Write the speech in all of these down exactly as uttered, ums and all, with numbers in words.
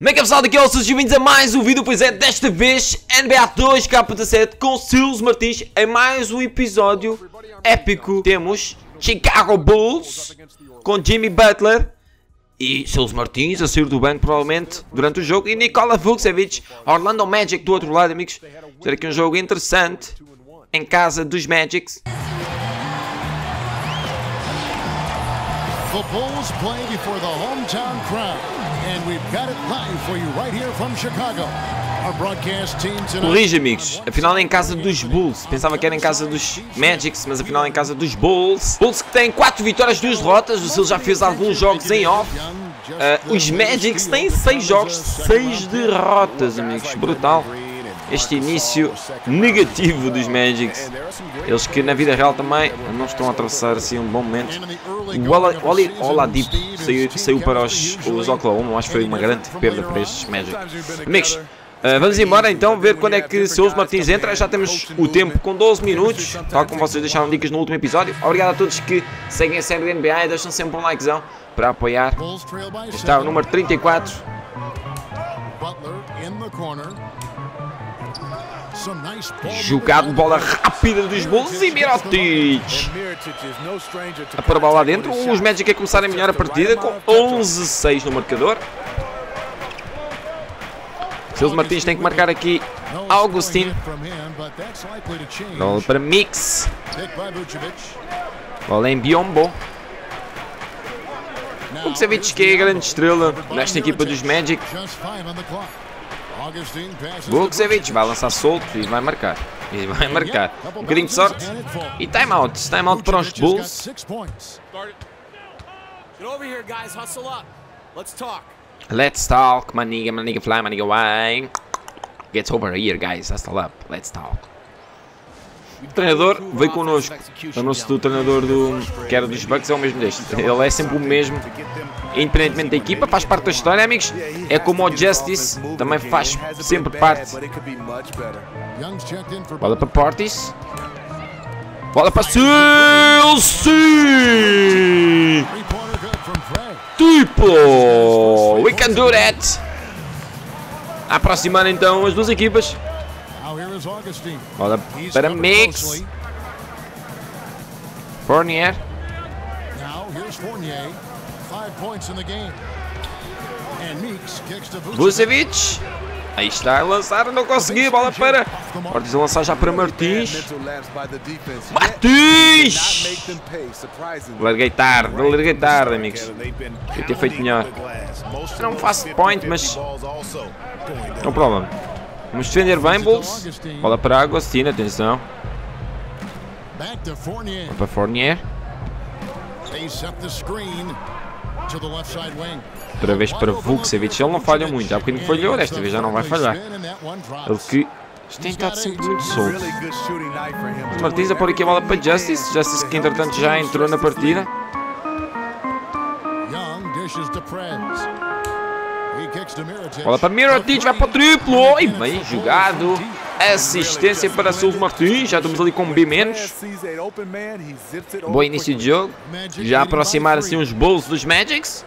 Como é que é, pessoal? Daqui é o Sills, bem-vindos a mais um vídeo, pois é, desta vez N B A dois K sete com Sills Martins em mais um episódio épico. Temos Chicago Bulls com Jimmy Butler e Sills Martins a sair do banco provavelmente durante o jogo e Nikola Vucevic, Orlando Magic do outro lado, amigos. Ter aqui um jogo interessante em casa dos Magics. The Bulls play before the hometown crowd, and we've got it live for you right here from Chicago. Our broadcast team tonight. Corrige, amigos, afinal é em casa dos Bulls. Pensava que era em casa dos Magics, mas afinal é em casa dos Bulls. Bulls que tem quatro vitórias, duas derrotas. O Sills já fez alguns jogos em off. Uh, os Magics têm seis jogos, seis derrotas, amigos. Brutal. Este início negativo dos Magics. Eles que na vida real também não estão a atravessar assim um bom momento. O Oli Oladipo saiu, saiu para os, os Oklahoma. Acho que foi uma grande perda para estes Magic. Amigos, uh, vamos embora então ver quando é que Sills Martins entra. Já temos o tempo com doze minutos, tal como vocês deixaram dicas no último episódio. Obrigado a todos que seguem a série de N B A e deixam sempre um likezão para apoiar. Está o número trinta e quatro. Jogado, bola rápida dos Bulls e Mirotic a pôr a bola lá dentro. Os Magic a começarem melhor a partida com onze a seis no marcador. Sills Martins tem que marcar aqui Augustin. Bola para Mix. Bola em Biombo. Vucevic, que é a grande estrela nesta equipa dos Magic. Vucevic vai lançar solto e vai marcar. E vai marcar. Um bocadinho de sorte. E timeout. Timeout para os Bulls. Let's talk, my nigga, my nigga fly, my nigga wine. Get over here, guys. Hustle up. Let's talk. O treinador veio connosco. Lembram-se do treinador do, que era dos Bucks, é o mesmo deste. Ele é sempre o mesmo, independentemente da equipa, faz parte da história, amigos. É como o Justice, também faz sempre parte. Bola para Portis. Bola para Sills. Sim! Tipo! We can do that! Aproximando então as duas equipas. Bola para Mix. Fournier. Vucevic. Aí está a lançar, não consegui. Bola para Portis a lançar já para Martins. Martins! Larguei tarde, larguei tarde, amigos. Eu ter feito melhor. Era um fast point, mas não problema. Vamos defender bem, Bulls. Bola para Agostinho, atenção. Bola para Fournier. Outra vez para Vucevic. Ele não falha muito. Há bocadinho falhou, desta vez já não vai falhar. Ele que tem estado sempre muito solto. Os Martins a pôr aqui a bola para Justice. Justice que entretanto já entrou na partida. Bola para Mirotic, vai para o triplo. Oi, bem jogado. Assistência para Sills Martins. Já estamos ali com um B menos. Bom início de jogo. Já aproximar assim os Bulls dos Magics.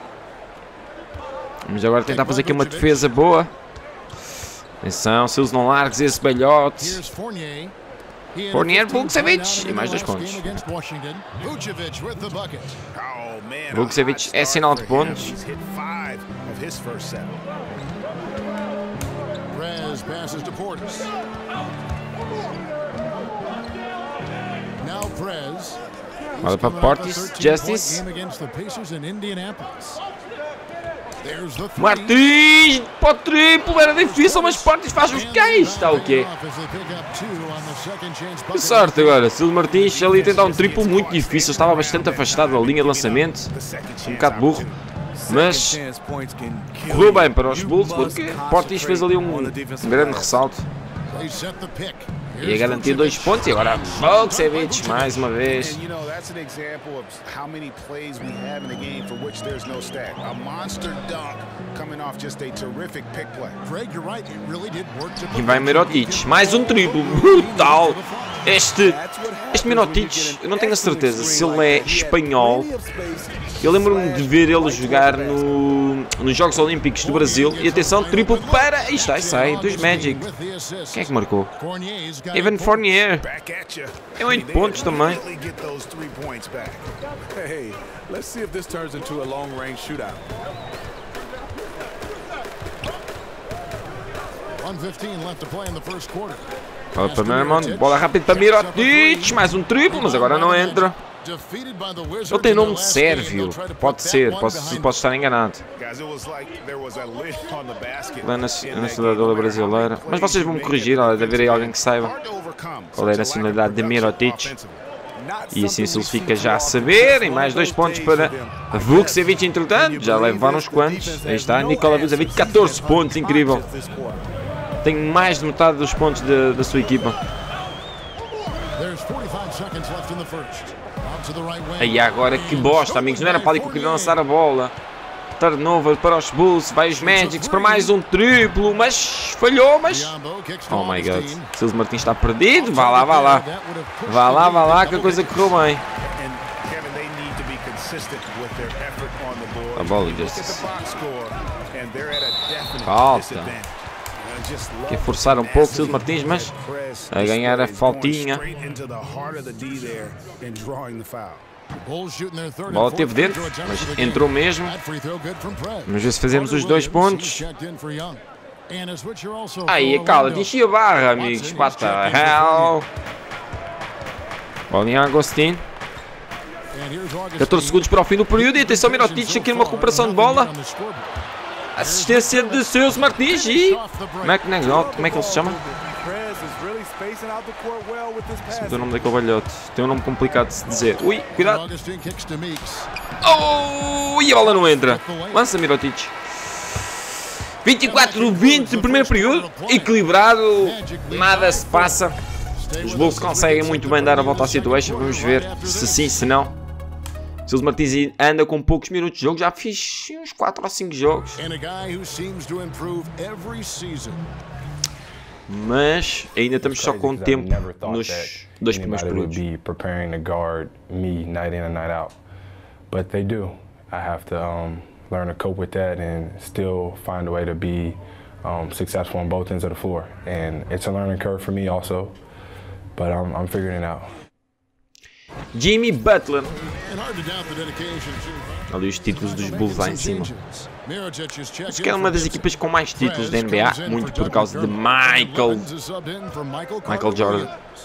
Vamos agora tentar fazer aqui uma defesa boa. Atenção, Sills não largues esse balhote. Fournier, Vucevic e mais dois pontos. Vucevic é sinal de pontos. Olha para Portis, Justice. Martins para o triplo, era difícil, mas Portis faz os cães. Está o quê? Que sorte agora, Sills Martins ali a tentar um triplo muito difícil. Estava bastante afastado da linha de lançamento. Um bocado burro. Mas correu bem para os Bulls porque Portis fez ali um, um grande ressalto. E a garantir dois pontos. E agora Vucevic mais uma vez. E vai Mirotic. Mais um triplo. Brutal. Este, este Mirotic, eu não tenho a certeza se ele é espanhol. Eu lembro-me de ver ele jogar no no, nos Jogos Olímpicos do Brasil. E atenção, triplo para... Aí está, sai dos Magic. Quem é que marcou? Evan Fournier. É oito pontos também. Bola para Mermond, bola rápida para Mirotic, mais um triplo, mas agora não entra. Ele tem nome sérvio, pode ser, posso, posso estar enganado. Lá na nacionalidade brasileira, mas vocês vão me corrigir, deve haver aí alguém que saiba qual é a nacionalidade de Mirotic. E assim se ele fica já a saber, e mais dois pontos para Vukcevic, entretanto, já levaram uns quantos. Aí está, Nikola Vukcevic, catorze pontos, incrível. Tem mais de metade dos pontos de, da sua equipa. Aí agora que bosta, amigos, não era para ali que eu queria lançar a bola. Turnover para os Bulls, vai os Magics para mais um triplo, mas falhou, mas... Oh my god, Silas Martins está perdido, vá lá, vá lá. Vá lá, vá lá, que a coisa correu bem. A bola, Justice. Falta. Quer forçar um pouco Silas Martins, mas a ganhar a faltinha. A bola teve dentro, mas entrou mesmo. Vamos ver se fazemos os dois pontos. Aí a cala, enchi a barra, amigos. What the hell? Bolinha Agostinho. catorze segundos para o fim do período. E atenção, Mirotic aqui numa recuperação de bola. Assistência de Silas Martins e... McNagnott, como é que ele se chama? Esse é o nome daquele velhote. Tem um nome complicado de se dizer. Ui, cuidado. Oh, e a bola não entra. Lança, Mirotic. vinte e quatro a vinte no primeiro período. Equilibrado. Nada se passa. Os Bulls conseguem muito bem dar a volta à situation. Vamos ver se sim, se não. Silas Martins anda com poucos minutos de jogo. Já fiz uns quatro ou cinco jogos. Mas ainda estamos só com tempo nos dois primeiros períodos. But they do. I have to um, learn to cope with that and still find a way to be um, successful on both ends of the floor. And it's a learning curve for me also, but I'm, I'm figuring it out. Jimmy Butler. Ali os títulos dos Bulls lá em cima. Acho que é uma das equipas com mais títulos da N B A, muito por causa de Michael Michael Jordan.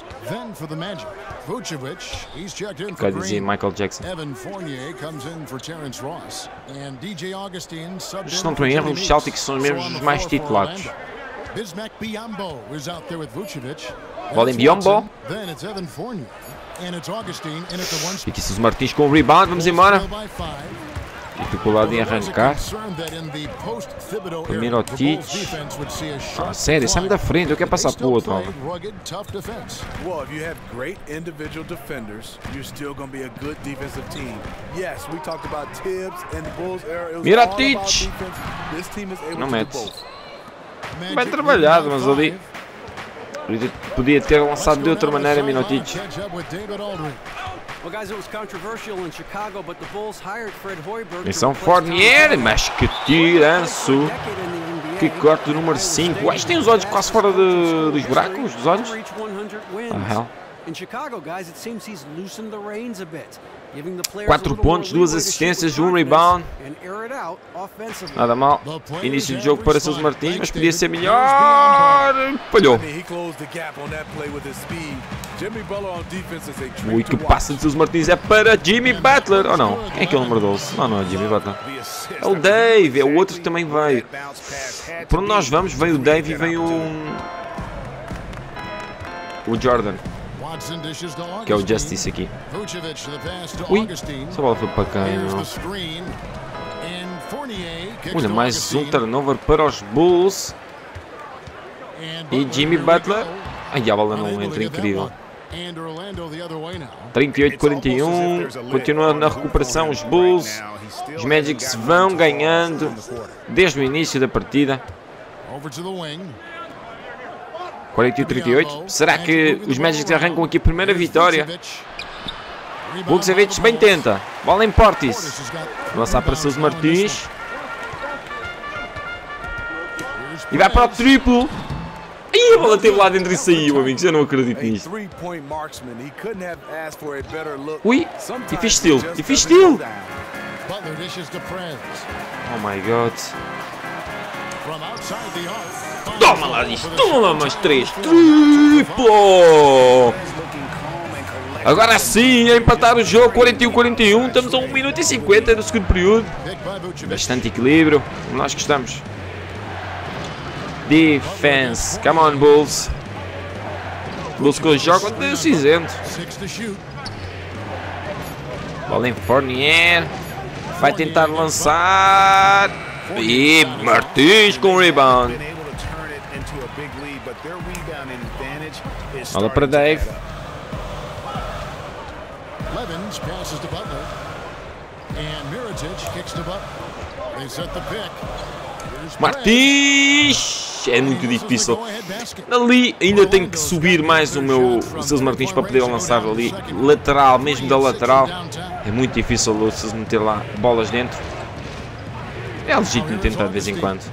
Quer dizer Michael Jackson. Se não estou em erro, os Celtics são mesmo os mais titulados. Bola em Biyombo. E aqui Silas Martins com o rebound, vamos embora. Dificuldade em arrancar. Mirotic. Ah, sério, sai-me da frente, eu quero passar para o outro. Mirotic. Não mete. Bem trabalhado, mas ali podia ter lançado de outra maneira, Mirotic. Atenção, Fournier, mas que tiranço. Que corte do número cinco. Acho que tem os olhos quase fora de, dos buracos, dos olhos. Ah, quatro pontos, duas assistências, um rebound. Nada mal. Início de jogo para Silas Martins, mas podia ser melhor. Falhou. Ui, que passa de Silas Martins é para Jimmy Butler. Ou não? Quem é que é o número doze? Não, não é Jimmy Butler. É o Dave, é o outro que também veio. Por onde nós vamos, veio o Dave e veio o... o Jordan. Que é o Justice aqui. Ui, essa bola foi para cá, não. Olha, mais um turnover para os Bulls. E Jimmy Butler. Ai, a bola não entra, incrível. trinta e oito a quarenta e um. Continua na recuperação os Bulls. Os Magics vão ganhando desde o início da partida. quarenta e um a trinta e oito. Será que os Magics arrancam aqui a primeira vitória? Vukcevic bem tenta. Bola em Portis. Lançar para Silas Martins. E vai para o triplo. Ih, a bola teve lá dentro e saiu, amigos. Eu não acredito nisto. Ui, e fiz steal. E fiz steal. Oh my god. Toma lá disto. Toma lá mais três. Triplo. Agora sim, a empatar o jogo. quarenta e um a quarenta e um. Estamos a um minuto e cinquenta do segundo período. Bastante equilíbrio. Nós gostamos. Defense. Come on, Bulls. Bulls com o jogo de cinzento. Bola em Fournier. Vai tentar lançar. E Martins com o rebound. Bola para Dave. Levins passes to Butler. And Mirotic kicks to Butler. They set the pick. Martins! É muito difícil. Ali ainda tenho que subir mais o meu Silas Martins para poder lançar ali lateral, mesmo da lateral. É muito difícil o Silas meter lá bolas dentro. É legítimo tentar de vez em quando.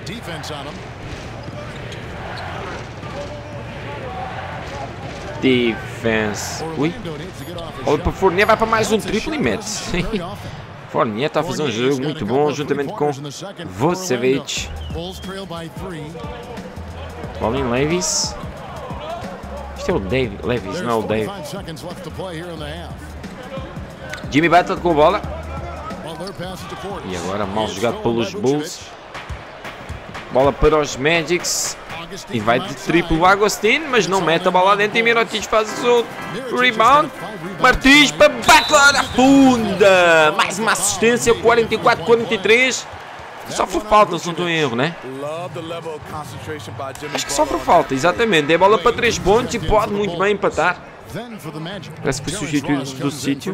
Defense. Ui. Olha para Fournier, vai para mais um triplo e mete. Fournier está a fazer um jogo muito bom, juntamente com Vucevic. Bola em Levis. Isto é o Dave. Levis, não é o Dave. Jimmy Butler com a bola. E agora mal jogado pelos Bulls. Bola para os Magics. E vai de triplo o Agostinho, mas não mete a bola dentro e Mirotic faz o rebound. Martins para Butler, afunda. Mais uma assistência, quarenta e quatro a quarenta e três. Só por falta, se não estou em erro, né? Acho que só por falta, exatamente. É bola para três pontos e pode muito bem empatar. Parece que foi substituído do sítio.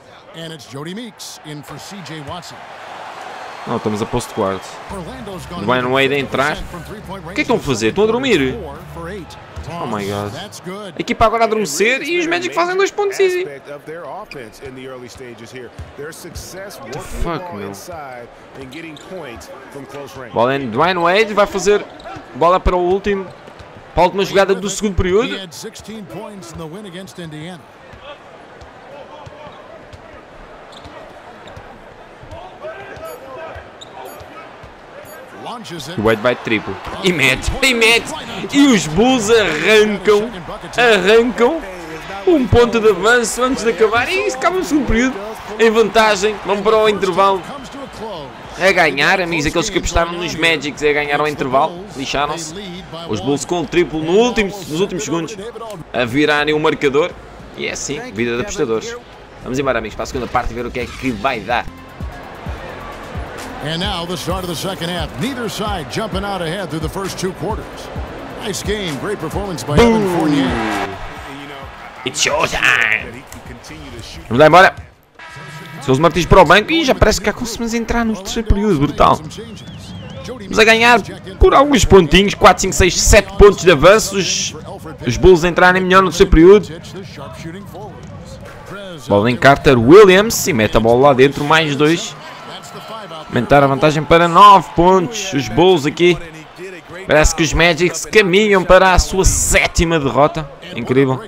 Não, estamos a posto guard. Dwayne Wade a entrar. O que é que estão a fazer? Estão a dormir? Oh my god. A equipa agora a adormecer e os Magic fazem dois pontos easy. What the fuck, meu? Bola em Dwayne Wade, vai fazer bola para o último. Para a última jogada do segundo período. O Wade vai de triplo. E mete, e mete. E os Bulls arrancam, arrancam um ponto de avanço antes de acabar. E acaba o segundo período em vantagem. Vão para o intervalo a ganhar. Amigos, aqueles que apostaram nos Magics a ganhar ao intervalo, lixaram-se. Os Bulls com o triplo no último, nos últimos segundos a virarem o marcador. E é assim, vida de apostadores. Vamos embora, amigos, para a segunda parte e ver o que é que vai dar. And now the start of the second half. Neither side jumping out ahead through the first two quarters. Nice game, great performance by Evan Fournier. It's showtime. Vamos lá embora. Silas Martins para o banco e já parece que já conseguimos entrar no terceiro período, brutal. Vamos a ganhar por alguns pontinhos, quatro, cinco, seis, sete pontos de avanço. Os, os Bulls entrarem melhor no terceiro período. Bola em Carter Williams e mete a bola lá dentro, mais dois. Aumentar a vantagem para nove pontos. Os Bulls aqui. Parece que os Magics caminham para a sua sétima derrota. Incrível.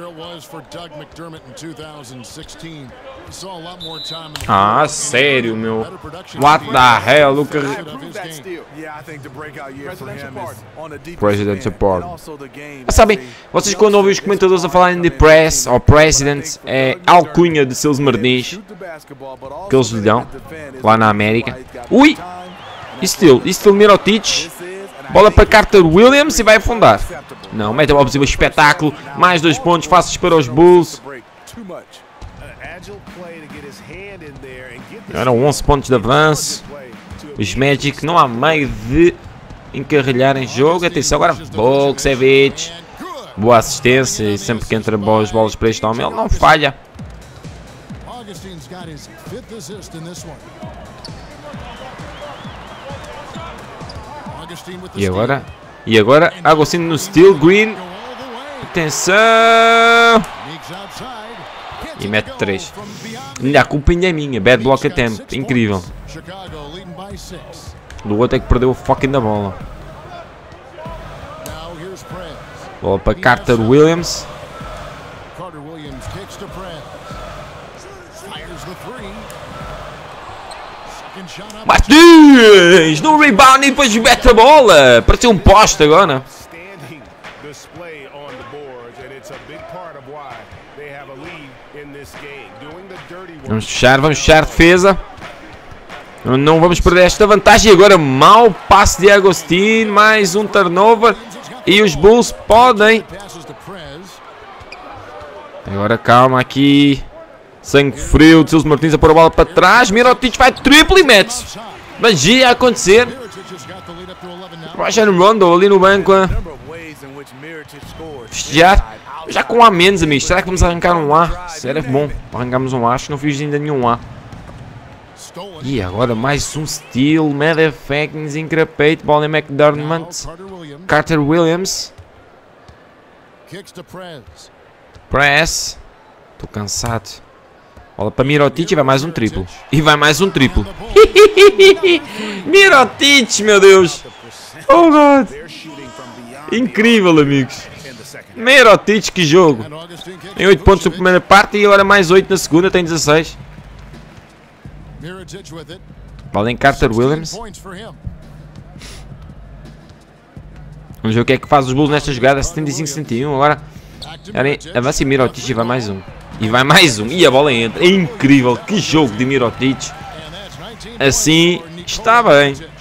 Ah, sério, meu. What the hell? O que... President support. Mas sabem, vocês quando ouvem os comentadores a falarem de press ou president, é alcunha de Silas Martins que eles lhe dão lá na América. Ui! E Steel, e Steel Mirotic. Bola para Carter Williams e vai afundar. Não, mete a bola possível, espetáculo. Mais dois pontos fáceis para os Bulls. Eram onze pontos de avanço. Os Magic não há meio de encarrilhar em jogo. Atenção agora, Vucevic. Boa assistência e sempre que entra boas bolas para este homem, ele não falha. E agora, e agora, Agostinho no steal, Green. Atenção. E mete três. A culpa ainda é minha. Bad block attempt. Incrível. Do outro é que perdeu o fucking da bola. Bola para Carter Williams. Carter Williams kicks to Prez. Fires the three. Second shot up. Martins no rebound e depois mete a bola. Pareceu um poste agora. Standing display on the boards, and it's a big part of why they have a lead in this game. Doing the dirty work. Vamos fechar, vamos fechar a defesa. Não vamos perder esta vantagem. E agora mau passe de Agostinho. Mais um turnover. E os Bulls podem. Passes to Prez. Agora calma aqui. Sangue frio de Seus Martins a pôr a bola para trás. Mirotic vai triplo e mete. Magia a acontecer. Mirotic has got the lead up to eleven now. Rajon Rondo ali no banco a festejar. Já com um A menos, amigos. Será que vamos arrancar um A? Será bom. Arrancamos um A. Acho que não fiz ainda nenhum A. Stolen. E agora mais um steal. Medefactings, Increpate. Bola em Now McDermott. Carter Williams Carter Williams. kicks to Prez. Press. Estou cansado. Bola para Mirotic e vai mais um triplo. E vai mais um triplo. Mirotic, meu Deus. Oh, God. Incrível, amigos. Mirotic, que jogo. And Augustine kicks Tem oito pontos na primeira parte e agora mais oito na segunda. Tem dezasseis. Mirotic with it. Bola em Carter Williams. Points for him. Vamos ver o que é que faz os Bulls nesta jogada. setenta e cinco a setenta e um. Agora avança e Mirotic e vai mais um. E vai mais um. E a bola entra. É incrível. Que jogo de Mirotic. And that's nineteen Assim points for está Nikola bem. Mirotic.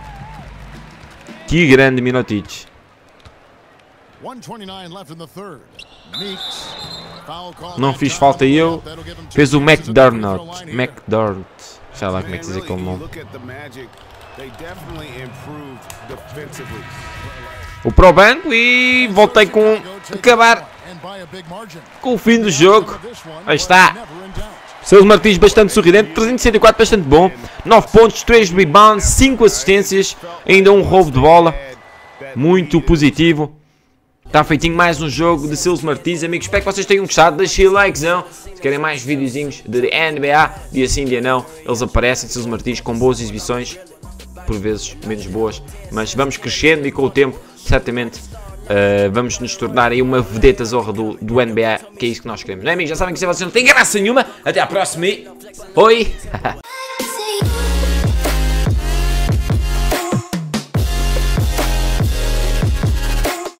Que grande Mirotic. one twenty-nine left in the third. Meeks. Foul call. Não fiz falta eu. Fez o McDermott. McDermott. Sei lá como é que se diz aquele nome. Look at the Magic. They definitely improved defensively. O pro banco e voltei com acabar com o fim do jogo. Aí está. Seus Martins bastante sorridente, trezentos e sessenta e quatro bastante bom. nove pontos, três rebounds, cinco assistências, ainda um roubo de bola. Muito positivo. Está feitinho mais um jogo de Seus Martins, amigos. Espero que vocês tenham gostado. Deixem o likezão. Se querem mais videozinhos de N B A, dia sim, dia não, eles aparecem, Seus Martins, com boas exibições. Por vezes menos boas, mas vamos crescendo e com o tempo, certamente, uh, vamos nos tornar aí uma vedeta zorra do, do N B A, que é isso que nós queremos, não é, amigos? Já sabem que se vocês não têm graça nenhuma. Até à próxima e... Oi!